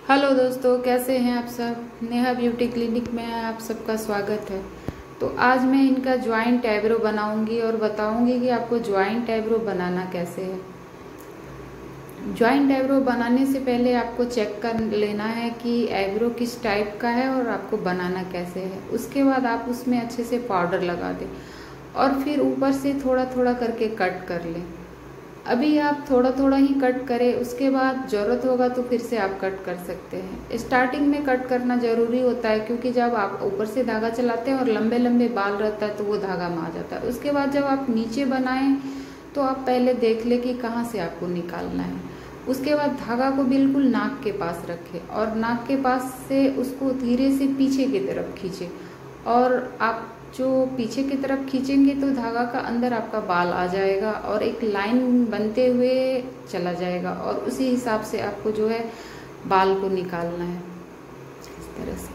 Hello दोस्तों, कैसे हैं आप सब। नेहा ब्यूटी क्लिनिक में आप सबका स्वागत है। तो आज मैं इनका ज्वाइंट आईब्रो बनाऊंगी और बताऊंगी कि आपको ज्वाइंट आईब्रो बनाना कैसे है। ज्वाइंट आईब्रो बनाने से पहले आपको चेक कर लेना है कि आईब्रो किस टाइप का है और आपको बनाना कैसे है। उसके बाद आप उसमें अच्छे से पाउडर लगा दें और फिर ऊपर से थोड़ा थोड़ा करके कट कर लें। अभी आप थोड़ा थोड़ा ही कट करें, उसके बाद ज़रूरत होगा तो फिर से आप कट कर सकते हैं। स्टार्टिंग में कट करना ज़रूरी होता है क्योंकि जब आप ऊपर से धागा चलाते हैं और लंबे लंबे बाल रहता है तो वो धागा मार जाता है। उसके बाद जब आप नीचे बनाएं तो आप पहले देख लें कि कहाँ से आपको निकालना है। उसके बाद धागा को बिल्कुल नाक के पास रखें और नाक के पास से उसको धीरे से पीछे की तरफ खींचें और आप जो पीछे की तरफ खींचेंगे तो धागा का अंदर आपका बाल आ जाएगा और एक लाइन बनते हुए चला जाएगा और उसी हिसाब से आपको जो है बाल को निकालना है इस तरह से।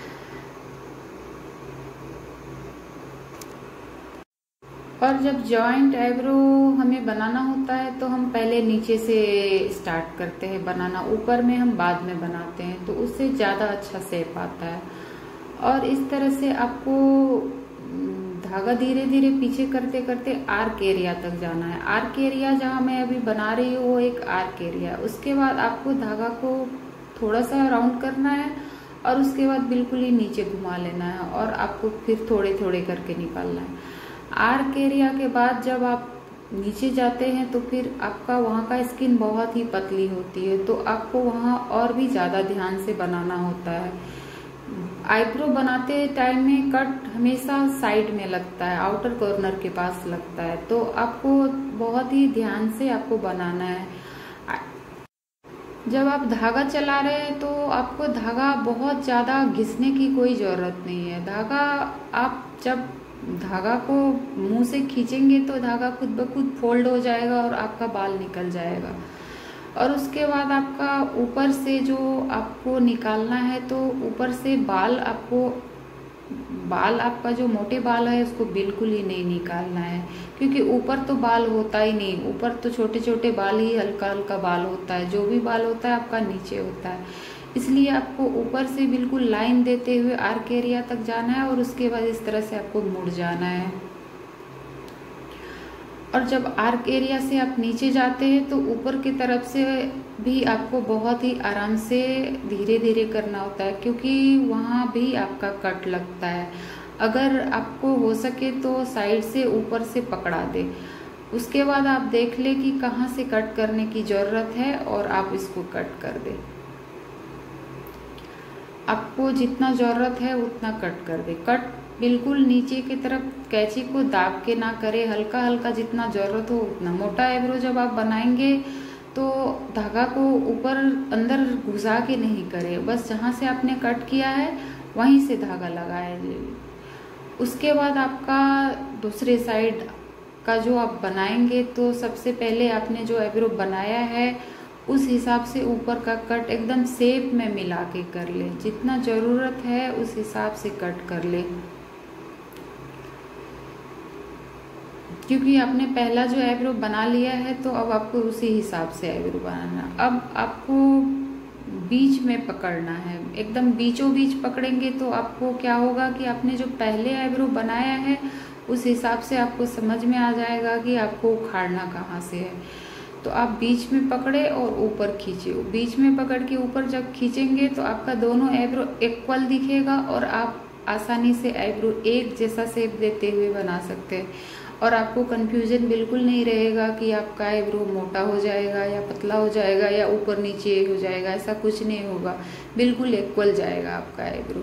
और जब जॉइंट आईब्रो हमें बनाना होता है तो हम पहले नीचे से स्टार्ट करते हैं बनाना, ऊपर में हम बाद में बनाते हैं तो उससे ज़्यादा अच्छा शेप आता है। और इस तरह से आपको धागा धीरे धीरे पीछे करते करते आर्क एरिया तक जाना है। आर्क एरिया जहाँ मैं अभी बना रही हूँ वो एक आर्क एरिया। उसके बाद आपको धागा को थोड़ा सा राउंड करना है और उसके बाद बिल्कुल ही नीचे घुमा लेना है और आपको फिर थोड़े थोड़े करके निकालना है। आर्क एरिया के बाद जब आप नीचे जाते हैं तो फिर आपका वहाँ का स्किन बहुत ही पतली होती है तो आपको वहाँ और भी ज़्यादा ध्यान से बनाना होता है। आईब्रो बनाते टाइम में कट हमेशा साइड में लगता है, आउटर कॉर्नर के पास लगता है, तो आपको बहुत ही ध्यान से आपको बनाना है। जब आप धागा चला रहे हैं तो आपको धागा बहुत ज़्यादा घिसने की कोई ज़रूरत नहीं है। धागा आप जब धागा को मुंह से खींचेंगे तो धागा खुद ब खुद फोल्ड हो जाएगा और आपका बाल निकल जाएगा। और उसके बाद आपका ऊपर से जो आपको निकालना है तो ऊपर से बाल आपका जो मोटे बाल है उसको बिल्कुल ही नहीं निकालना है क्योंकि ऊपर तो बाल होता ही नहीं। ऊपर तो छोटे छोटे बाल ही हल्का हल्का बाल होता है, जो भी बाल होता है आपका नीचे होता है। इसलिए आपको ऊपर से बिल्कुल लाइन देते हुए आर्क एरिया तक जाना है और उसके बाद इस तरह से आपको मुड़ जाना है। और जब आर्क एरिया से आप नीचे जाते हैं तो ऊपर की तरफ से भी आपको बहुत ही आराम से धीरे धीरे करना होता है क्योंकि वहाँ भी आपका कट लगता है। अगर आपको हो सके तो साइड से ऊपर से पकड़ा दे। उसके बाद आप देख ले कि कहाँ से कट करने की ज़रूरत है और आप इसको कट कर दे। आपको जितना ज़रूरत है उतना कट कर दे। कट बिल्कुल नीचे की तरफ कैंची को दाब के ना करे, हल्का हल्का जितना ज़रूरत हो उतना। मोटा आईब्रो जब आप बनाएंगे तो धागा को ऊपर अंदर घुसा के नहीं करे, बस जहाँ से आपने कट किया है वहीं से धागा लगाए। उसके बाद आपका दूसरे साइड का जो आप बनाएंगे तो सबसे पहले आपने जो आईब्रो बनाया है उस हिसाब से ऊपर का कट एकदम शेप में मिला के कर ले। जितना ज़रूरत है उस हिसाब से कट कर ले क्योंकि आपने पहला जो आईब्रो बना लिया है तो अब आपको उसी हिसाब से आईब्रो बनाना। अब आपको बीच में पकड़ना है, एकदम बीचों बीच पकड़ेंगे तो आपको क्या होगा कि आपने जो पहले आईब्रो बनाया है उस हिसाब से आपको समझ में आ जाएगा कि आपको उखाड़ना कहाँ से है। तो आप बीच में पकड़े और ऊपर खींचे। बीच में पकड़ के ऊपर जब खींचेंगे तो आपका दोनों आईब्रो इक्वल दिखेगा और आप आसानी से आईब्रो एक जैसा शेप देते हुए बना सकते हैं और आपको कंफ्यूजन बिल्कुल नहीं रहेगा कि आपका आईब्रो मोटा हो जाएगा या पतला हो जाएगा या ऊपर नीचे हो जाएगा। ऐसा कुछ नहीं होगा, बिल्कुल इक्वल जाएगा आपका आईब्रो।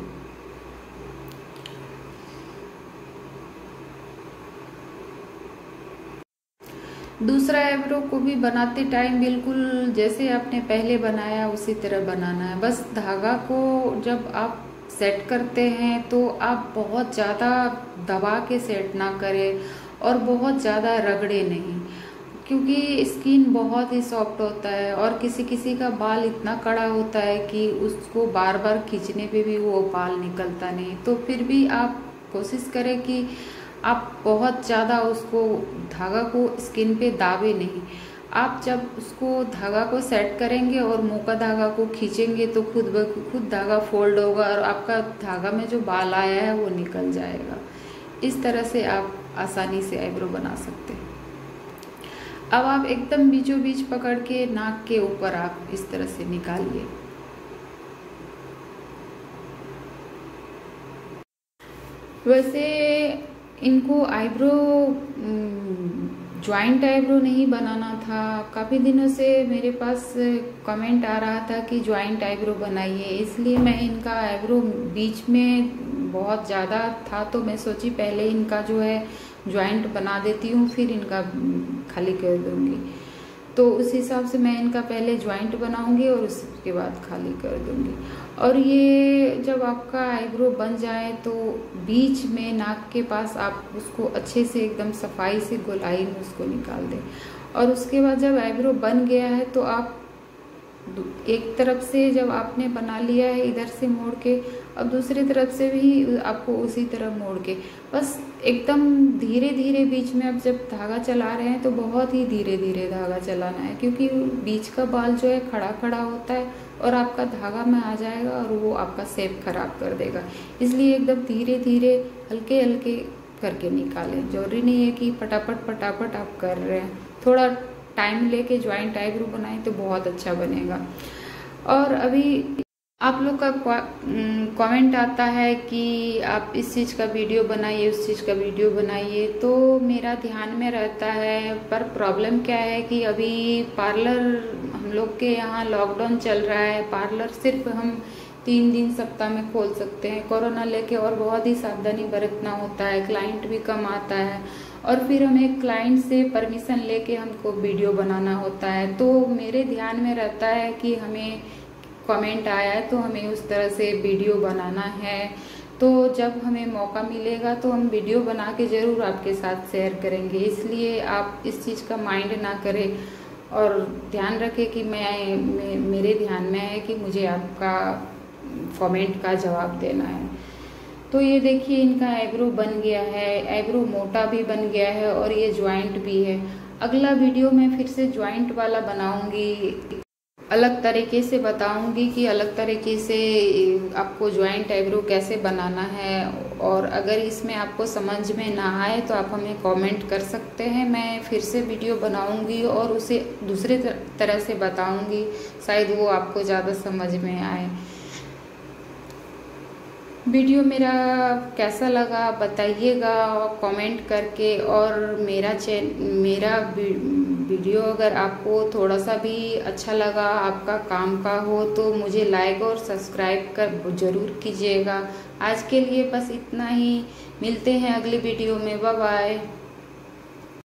दूसरा आईब्रो को भी बनाते टाइम बिल्कुल जैसे आपने पहले बनाया उसी तरह बनाना है। बस धागा को जब आप सेट करते हैं तो आप बहुत ज़्यादा दबा के सेट ना करें और बहुत ज़्यादा रगड़े नहीं क्योंकि स्किन बहुत ही सॉफ्ट होता है और किसी किसी का बाल इतना कड़ा होता है कि उसको बार बार खींचने पे भी वो बाल निकलता नहीं। तो फिर भी आप कोशिश करें कि आप बहुत ज़्यादा उसको धागा को स्किन पे दाबे नहीं। आप जब उसको धागा को सेट करेंगे और मुंह का धागा को खींचेंगे तो खुद ब खुद धागा फोल्ड होगा और आपका धागा में जो बाल आया है वो निकल जाएगा। इस तरह से आप आसानी से आईब्रो बना सकते हैं। अब आप एकदम बीचों बीच पकड़ के नाक के ऊपर आप इस तरह से निकालिए। वैसे इनको आईब्रो जॉइंट आईब्रो नहीं बनाना था। काफ़ी दिनों से मेरे पास कमेंट आ रहा था कि जॉइंट आईब्रो बनाइए, इसलिए मैं इनका आईब्रो बीच में बहुत ज़्यादा था तो मैं सोची पहले इनका जो है जॉइंट बना देती हूँ, फिर इनका खाली कर दूँगी। तो उस हिसाब से मैं इनका पहले जॉइंट बनाऊंगी और उसके बाद खाली कर दूंगी। और ये जब आपका आईब्रो बन जाए तो बीच में नाक के पास आप उसको अच्छे से एकदम सफाई से गोलाई में उसको निकाल दें। और उसके बाद जब आईब्रो बन गया है तो आप एक तरफ से जब आपने बना लिया है इधर से मोड़ के, अब दूसरी तरफ से भी आपको उसी तरह मोड़ के बस एकदम धीरे धीरे बीच में आप जब धागा चला रहे हैं तो बहुत ही धीरे धीरे धागा चलाना है, क्योंकि बीच का बाल जो है खड़ा खड़ा होता है और आपका धागा में आ जाएगा और वो आपका शेप खराब कर देगा। इसलिए एकदम धीरे धीरे हल्के हल्के करके निकालें। जरूरी नहीं है कि फटाफट आप कर रहे हैं, थोड़ा टाइम लेके जॉइंट आईब्रो बनाएं तो बहुत अच्छा बनेगा। और अभी आप लोग का कमेंट आता है कि आप इस चीज़ का वीडियो बनाइए, उस चीज़ का वीडियो बनाइए, तो मेरा ध्यान में रहता है। पर प्रॉब्लम क्या है कि अभी पार्लर हम लोग के यहाँ लॉकडाउन चल रहा है। पार्लर सिर्फ हम 3 दिन सप्ताह में खोल सकते हैं कोरोना लेके, और बहुत ही सावधानी बरतना होता है। क्लाइंट भी कम आता है और फिर हमें क्लाइंट से परमिशन लेके हमको वीडियो बनाना होता है। तो मेरे ध्यान में रहता है कि हमें कमेंट आया है तो हमें उस तरह से वीडियो बनाना है। तो जब हमें मौका मिलेगा तो हम वीडियो बना के ज़रूर आपके साथ शेयर करेंगे। इसलिए आप इस चीज़ का माइंड ना करें और ध्यान रखें कि मेरे ध्यान में है कि मुझे आपका कमेंट का जवाब देना है। तो ये देखिए इनका आईब्रो बन गया है, आईब्रो मोटा भी बन गया है और ये जॉइंट भी है। अगला वीडियो में फिर से जॉइंट वाला बनाऊंगी, अलग तरीके से बताऊंगी कि अलग तरीके से आपको जॉइंट आईब्रो कैसे बनाना है। और अगर इसमें आपको समझ में ना आए तो आप हमें कमेंट कर सकते हैं, मैं फिर से वीडियो बनाऊंगी और उसे दूसरे तरह से बताऊंगी, शायद वो आपको ज़्यादा समझ में आए। वीडियो मेरा कैसा लगा बताइएगा कमेंट करके। और मेरा वीडियो अगर आपको थोड़ा सा भी अच्छा लगा, आपका काम का हो, तो मुझे लाइक और सब्सक्राइब कर जरूर कीजिएगा। आज के लिए बस इतना ही, मिलते हैं अगली वीडियो में, बाय बाय।